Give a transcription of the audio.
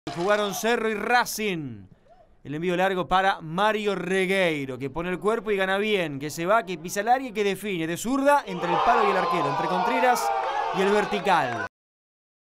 Jugaron Cerro y Racing. El envío largo para Mario Regueiro, que pone el cuerpo y gana bien, que se va, que pisa el área y que define de zurda entre el palo y el arquero, entre Contreras y el vertical.